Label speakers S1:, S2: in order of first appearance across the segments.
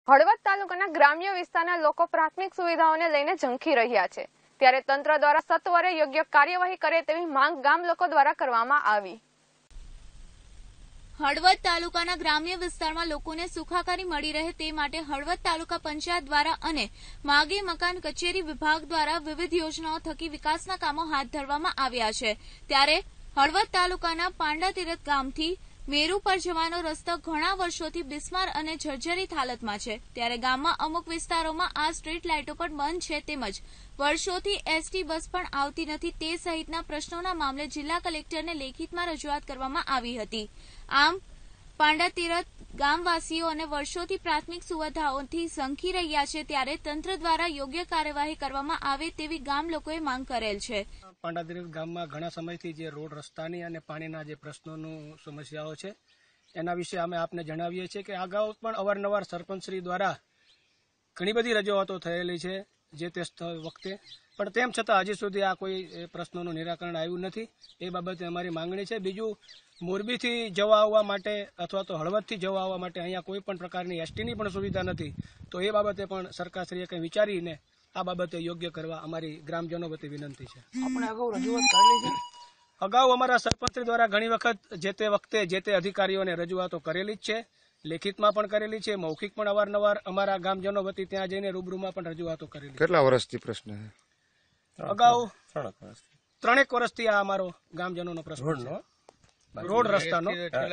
S1: હળવદ તાલુકાના ગ્રામ્ય વિસ્તારના લોકો પ્રાથમિક સુવિધાઓને લઈને ઝંખી રહ્યા છે, ત્યારે તંત્ર દ્વારા સત્વરે યોગ્ય કાર્યવાહી કરે તેવી માંગ ગામ લોકો દ્વારા કરવામાં આવી।
S2: હળવદ તાલુકાના ગ્રામ્ય વિસ્તારમાં લોકોને સુખાકારી મળી રહે તે માટે હળવદ તાલુકા પંચાયત દ્વારા અને માગી મકાન કચેરી વિભાગ દ્વારા વિવિધ યોજનાઓ થકી વિકાસના કામો હાથ ધરવામાં આવ્યા છે। ત્યારે હળવદ તાલુકાના પાંડાતીરથ ગામથી મેરુ પર જવાનો રસ્તો ઘણા વર્ષોથી બિસ્માર અને જર્જરિત હાલતમાં છે। ત્યારે ગામમાં અમુક વિસ્તારોમાં આ સ્ટ્રીટ લાઇટો પણ બંધ છે, તેમજ વર્ષોથી એસટી બસ પણ આવતી નથી તે સહિતના પ્રશ્નોના મામલે જિલ્લા કલેક્ટરને લેખિતમાં રજૂઆત કરવામાં આવી હતી। આમ પાંડાતીરથ ગામવાસીઓ અને વર્ષોથી પ્રાથમિક સુવિધાઓથી ઝંખી રહ્યા છે, ત્યારે તંત્ર દ્વારા યોગ્ય કાર્યવાહી કરવામાં આવે તેવી ગામ લોકોએ માંગ કરેલ છે।
S3: પાંડાતીરથ ગામમાં ઘણા સમયથી જે રોડ રસ્તાની અને પાણીના જે પ્રશ્નોનું સમસ્યાઓ છે એના વિશે અમે આપને જણાવીએ છીએ કે અગાઉ પણ અવારનવાર સરપંચશ્રી દ્વારા ઘણી બધી રજૂઆતો થયેલી છે જે તે વખતે, પણ તેમ છતાં હજી સુધી આ કોઈ પ્રશ્નોનું નિરાકરણ આવ્યું નથી। એ બાબતે અમારી માંગણી છે। બીજું, મોરબીથી જવા આવવા માટે અથવા તો હળવદથી જવા આવવા માટે અહીંયા કોઈ પણ પ્રકારની એસટીની પણ સુવિધા નથી, તો એ બાબતે પણ સરકારશ્રીએ કંઈ વિચારીને આ બાબતે યોગ્ય કરવા અમારી ગ્રામજનો વતી વિનંતી છે। આપણે અગાઉ રજૂઆત કરેલી છે, અગાઉ અમારા સરપંચ દ્વારા ઘણી વખત જે તે વખતે જે તે અધિકારીઓને રજૂઆતો કરેલી જ છે, લેખિતમાં પણ કરેલી છે, મૌખિક પણ અવારનવાર અમારા ગામજનો વતી ત્યાં જઈને રૂબરૂમાં પણ રજૂઆતો કરેલી।
S4: કેટલા વર્ષથી પ્રશ્ન છે?
S3: અગાઉ 3 વર્ષથી આ અમારો ગામજનોનો પ્રશ્ન છે, રોડ રસ્તાનો।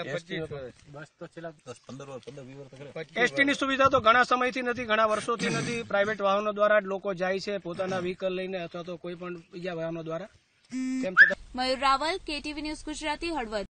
S3: એસટીની સુવિધા તો ઘણા સમયથી નથી, ઘણા વર્ષોથી નથી। પ્રાઇવેટ વાહનો દ્વારા જ લોકો જાય છે, પોતાના વ્હીકલ લઈને અથવા તો કોઈ પણ બીજા વાહનો દ્વારા।
S2: Mayur Raval, KTV news Gujarati, Halvad.